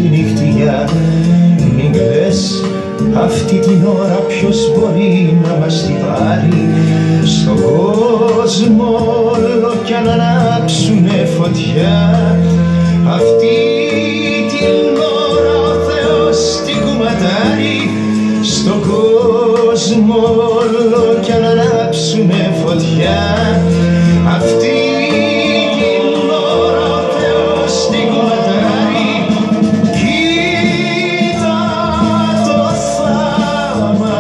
νυχτιά. Μην κλαις, αυτή την ώρα ποιος μπορεί να μας την πάρει? Στον κόσμο όλο κι αν ανάψουνε φωτιά, αυτή την ώρα ο Θεός την κουματάρει. Στον κόσμο όλο κι αν ανάψουνε φωτιά, αυτή την ώρα ο Θεός την κουματάρει. Κοίτα το θάμα,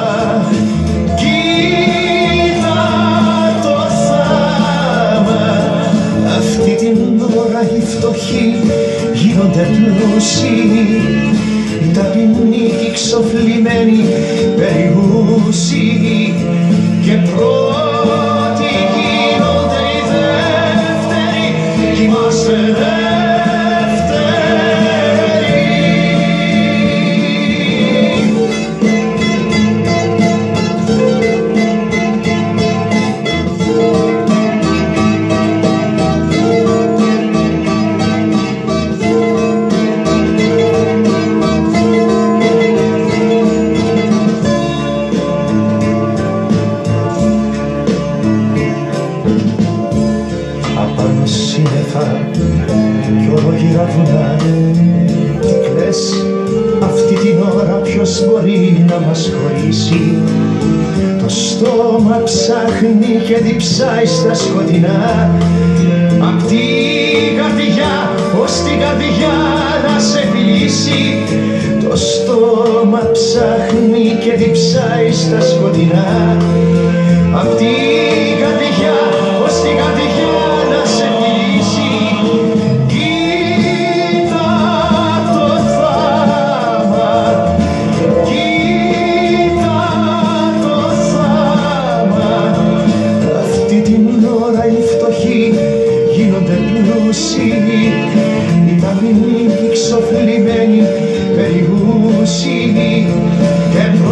κοίτα το θάμα, αυτή την ώρα οι φτωχοί γίνονται πλούσιοι, οι ταπεινοί και οι ξοφλημένοι περιούσιοι, και πρώτοι γίνονται οι δεύτεροι, κι είμαστε δεύτεροι. Απάνω σύννεφα κι ορόγυρα βουνά, τι κλαις, αυτή την ώρα ποιος μπορεί να μας χωρίσει? Το στόμα ψάχνει και διψάει στα σκοτεινά, απ' την καρδιά ως την καρδιά να σε φιλήσει. Το στόμα ψάχνει και διψάει στα σκοτεινά, απ' την καρδιά ως την καρδιά να σε φιλήσει. Κοίτα το θάμα, κοίτα το θάμα, αυτή την ώρα οι φτωχοί γίνονται πλούσιοι, οι ταπεινοί και οι ξοφλημένοι περιούσιοι, και